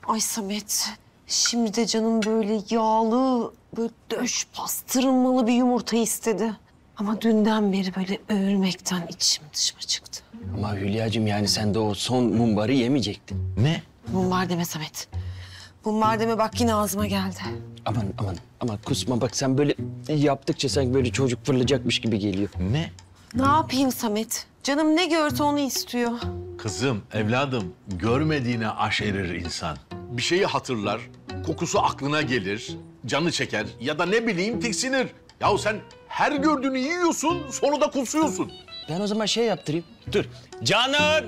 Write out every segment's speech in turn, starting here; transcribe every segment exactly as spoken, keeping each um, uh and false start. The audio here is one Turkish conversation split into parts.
Ay Samet, şimdi de canım böyle yağlı, böyle döş pastırmalı bir yumurta istedi. Ama dünden beri böyle öğürmekten içim dışıma çıktı. Ama Hülya'cığım yani sen de o son mumbarı yemeyecektin. Ne? Mumbar deme Samet. Mumbar deme bak yine ağzıma geldi. Aman aman ama kusma bak sen böyle yaptıkça sanki böyle çocuk fırlayacakmış gibi geliyor. Ne? Ne yapayım Samet? Canım ne görse onu istiyor. Kızım, evladım, görmediğine aşerir insan. Bir şeyi hatırlar, kokusu aklına gelir, canı çeker ya da ne bileyim tiksinir. Yahu sen her gördüğünü yiyorsun, sonra da kusuyorsun. Ben o zaman şey yaptırayım. Dur. Canan!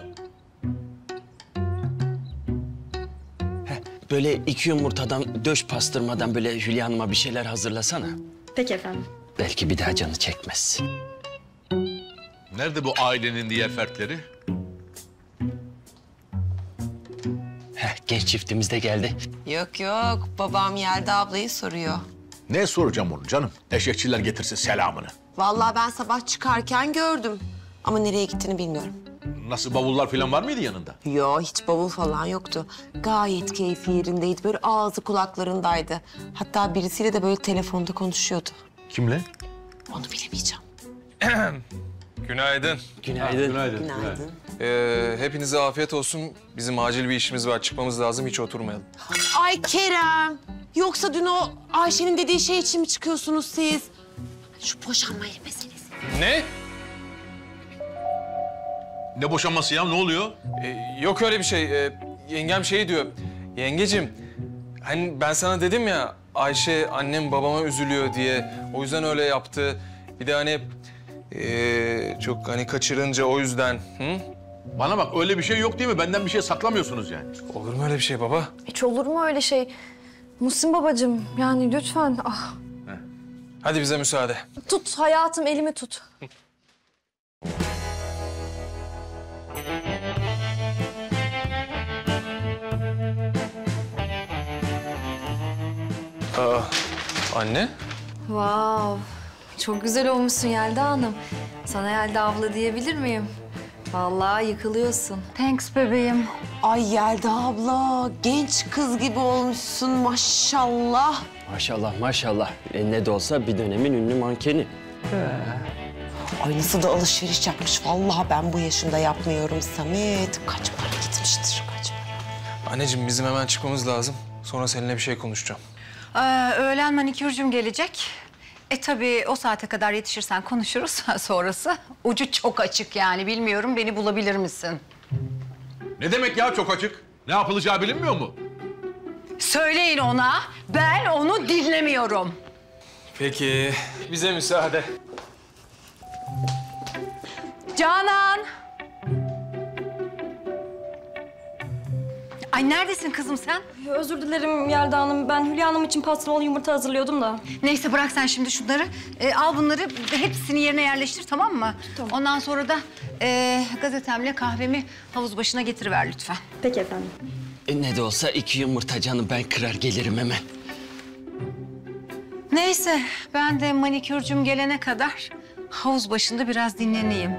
Heh, böyle iki yumurtadan, döş pastırmadan böyle Hülya Hanım'a bir şeyler hazırlasana. Peki efendim. Belki bir daha canı çekmez. Nerede bu ailenin diğer fertleri? Heh, genç çiftimiz de geldi. Yok yok, babam Yelda ablayı soruyor. Ne soracağım onu canım? Eşekçiler getirsin selamını. Vallahi ben sabah çıkarken gördüm. Ama nereye gittiğini bilmiyorum. Nasıl, bavullar falan var mıydı yanında? Yo, hiç bavul falan yoktu. Gayet keyfi yerindeydi. Böyle ağzı kulaklarındaydı. Hatta birisiyle de böyle telefonda konuşuyordu. Kimle? Onu bilemeyeceğim. Günaydın. Günaydın. Günaydın. Günaydın. Ee, hepinize afiyet olsun. Bizim acil bir işimiz var. Çıkmamız lazım. Hiç oturmayalım. Ay Kerem. Yoksa dün o Ayşe'nin dediği şey için mi çıkıyorsunuz siz? Şu boşanma meselesi. Ne? Ne boşanması ya? Ne oluyor? Ee, yok öyle bir şey. Ee, yengem şey diyor. Yengecim, hani ben sana dedim ya Ayşe annem babama üzülüyor diye. O yüzden öyle yaptı. Bir de hani ee, çok hani kaçırınca o yüzden. Hı? Bana bak, öyle bir şey yok değil mi? Benden bir şey saklamıyorsunuz yani. Olur mu öyle bir şey baba? Hiç olur mu öyle şey? Muhsin babacığım yani lütfen. Ah. Hadi bize müsaade. Tut hayatım, elimi tut. Aa, anne? Wow. Çok güzel olmuşsun Yelda Hanım. Sana Yelda abla diyebilir miyim? Vallahi yıkılıyorsun. Thanks bebeğim. Ay Yelda abla, genç kız gibi olmuşsun maşallah. Maşallah maşallah. E, ne de olsa bir dönemin ünlü mankeni. Ay nasıl da alışveriş yapmış. Vallahi ben bu yaşımda yapmıyorum Samet. Kaç para gitmiştir, kaç para. Anneciğim bizim hemen çıkmamız lazım. Sonra seninle bir şey konuşacağım. Ee, öğlen manikürcüm gelecek. E tabii o saate kadar yetişirsen konuşuruz sonrası. Ucu çok açık yani, bilmiyorum beni bulabilir misin? Ne demek ya çok açık? Ne yapılacağı bilinmiyor mu? Söyleyin ona, ben onu dinlemiyorum. Peki, bize müsaade. Canan! Ay neredesin kızım sen? Özür dilerim Yelda Hanım. Ben Hülya Hanım için pastırmalı yumurta hazırlıyordum da. Neyse bırak sen şimdi şunları. Ee, al bunları hepsini yerine yerleştir, tamam mı? Tamam. Ondan sonra da e, gazetemle kahvemi havuz başına getiriver lütfen. Peki efendim. E, ne de olsa iki yumurta canım, ben kırar gelirim hemen. Neyse ben de manikürcüm gelene kadar havuz başında biraz dinleneyim.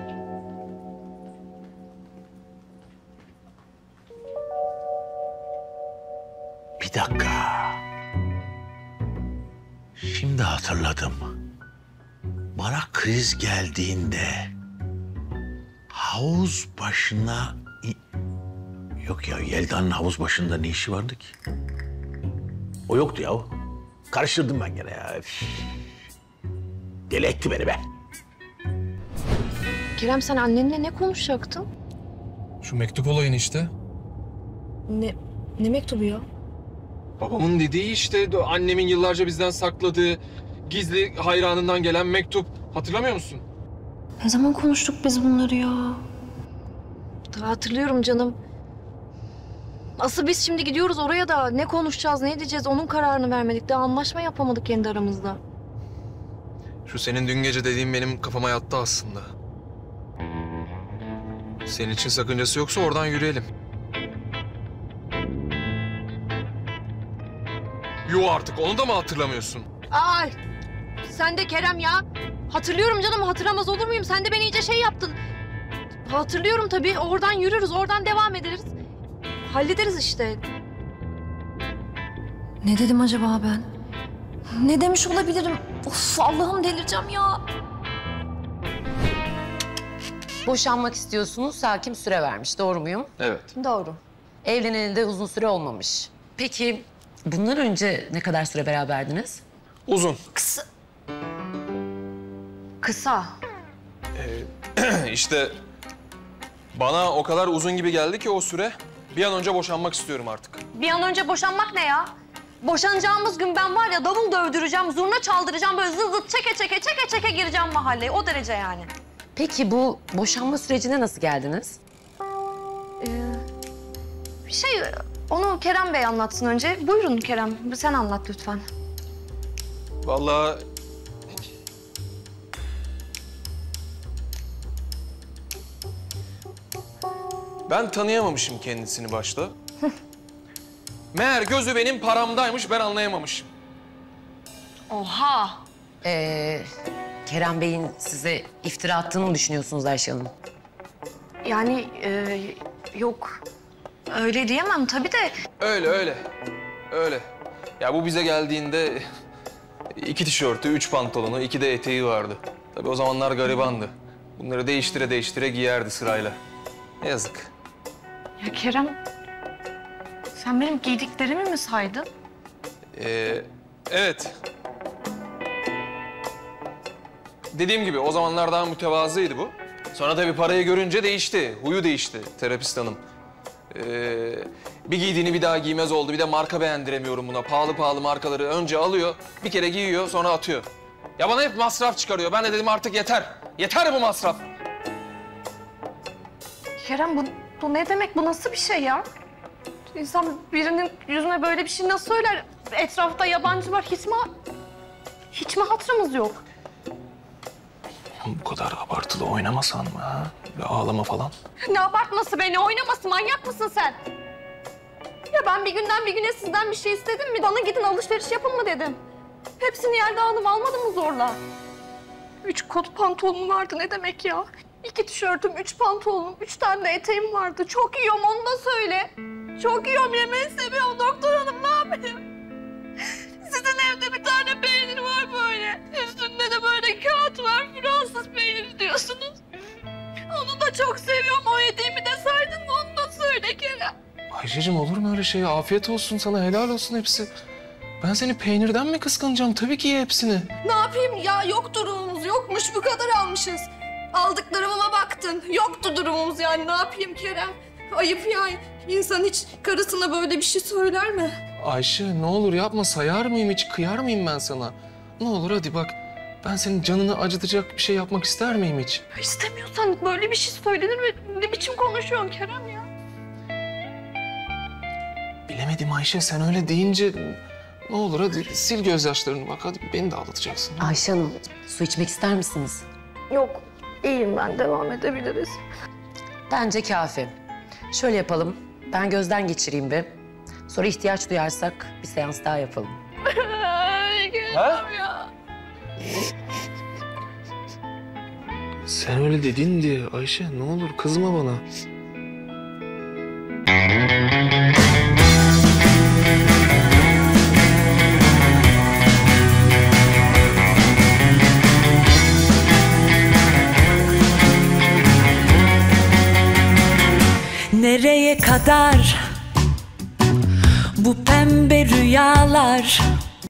Bir dakika. Şimdi hatırladım. Bana kriz geldiğinde havuz başına... Yok ya, Yelda'nın havuz başında ne işi vardı ki? O yoktu ya. Karıştırdım ben gene ya. Üf. Deli etti beni be. Kerem sen annenle ne konuşacaktın? Şu mektup olayını işte. Ne, ne mektubu ya? Babamın dediği işte annemin yıllarca bizden sakladığı gizli hayranından gelen mektup. Hatırlamıyor musun? Ne zaman konuştuk biz bunları ya? Hatırlıyorum canım. Asıl biz şimdi gidiyoruz oraya da ne konuşacağız, ne edeceğiz onun kararını vermedik. Daha anlaşma yapamadık kendi aramızda. Şu senin dün gece dediğin benim kafama yattı aslında. Senin için sakıncası yoksa oradan yürüyelim. Yo artık onu da mı hatırlamıyorsun? Ay sen de Kerem ya. Hatırlıyorum canım, hatırlamaz olur muyum? Sen de beni iyice şey yaptın. Hatırlıyorum tabii. Oradan yürürüz, oradan devam ederiz. Hallederiz işte. Ne dedim acaba ben? Ne demiş olabilirim? Of Allah'ım delireceğim ya. Boşanmak istiyorsunuz, hakim süre vermiş. Doğru muyum? Evet. Doğru. Evleneli de uzun süre olmamış. Peki bundan önce ne kadar süre beraberdiniz? Uzun. Kısa. Kısa. İşte bana o kadar uzun gibi geldi ki o süre. Bir an önce boşanmak istiyorum artık. Bir an önce boşanmak ne ya? Boşanacağımız gün ben var ya davul dövdüreceğim, zurna çaldıracağım, böyle zıt zıt çeke çeke çeke çeke gireceğim mahalleye. O derece yani. Peki bu boşanma sürecine nasıl geldiniz? Bir şey, onu Kerem Bey anlatsın önce. Buyurun Kerem, sen anlat lütfen. Vallahi ben tanıyamamışım kendisini başta. Meğer gözü benim paramdaymış, ben anlayamamışım. Oha! Ee, Kerem Bey'in size iftira attığını mı düşünüyorsunuz Ayşe Hanım? Yani e, yok, öyle diyemem tabii de. Öyle öyle, öyle. Ya bu bize geldiğinde iki tişörtü, üç pantolonu, iki de eteği vardı. Tabii o zamanlar garibandı. Bunları değiştire değiştire giyerdi sırayla. Ne yazık. Ya Kerem, sen benim giydiklerimi mi saydın? Ee, evet. Dediğim gibi o zamanlar daha mütevazıydı bu. Sonra tabii parayı görünce değişti, huyu değişti terapist hanım. Ee, bir giydiğini bir daha giymez oldu. Bir de marka beğendiremiyorum buna. Pahalı pahalı markaları önce alıyor, bir kere giyiyor, sonra atıyor. Ya bana hep masraf çıkarıyor. Ben de dedim artık yeter. Yeter bu masraf. Kerem bu, bu ne demek? Bu nasıl bir şey ya? İnsan birinin yüzüne böyle bir şey nasıl söyler? Etrafta yabancı var. Hiç mi, hiç mi hatırımız yok? Bu kadar abartılı oynamasan mı ha? Ve ağlama falan. Ne abartması be, ne oynaması? Manyak mısın sen? Ya ben bir günden bir güne sizden bir şey istedim mi? Bana gidin alışveriş yapın mı dedim. Hepsini Yelda Hanım almadı mı zorla? Üç kot pantolonum vardı, ne demek ya? İki tişörtüm, üç pantolonum, üç tane de eteğim vardı. Çok yiyorum, onu da söyle. Çok yiyorum, yemeği seviyorum doktor hanım, ne yapayım? Sizin evde bir tane peynir var böyle. Üstünde de böyle kağıt var, Fransız peyniri diyorsunuz. Onu da çok seviyorum, o yediğimi de saydın mı onu da söyle Kerem. Ayşe'cim olur mu öyle şey? Afiyet olsun sana, helal olsun hepsi. Ben seni peynirden mi kıskanacağım? Tabii ki ye hepsini. Ne yapayım ya, yok durumumuz yokmuş, bu kadar almışız. Aldıklarıma baktın, yoktu durumumuz yani, ne yapayım Kerem? Ayıp ya, insan hiç karısına böyle bir şey söyler mi? Ayşe ne olur yapma, sayar mıyım hiç, kıyar mıyım ben sana? Ne olur hadi bak, ben senin canını acıtacak bir şey yapmak ister miyim hiç? İstemiyorsan böyle bir şey söylenir mi? Ne biçim konuşuyorsun Kerem ya? Bilemedim Ayşe, sen öyle deyince... Ne olur hadi sil gözyaşlarını bak, hadi beni de ağlatacaksın. Ayşe Hanım, su içmek ister misiniz? Yok, iyiyim ben, devam edebiliriz. Bence kafi. Şöyle yapalım, ben gözden geçireyim bir. Sonra ihtiyaç duyarsak bir seans daha yapalım. Ay Kerem Ha? ya. Sen öyle dedin diye Ayşe, ne olur kızma bana. Nereye kadar bu pembe rüyalar?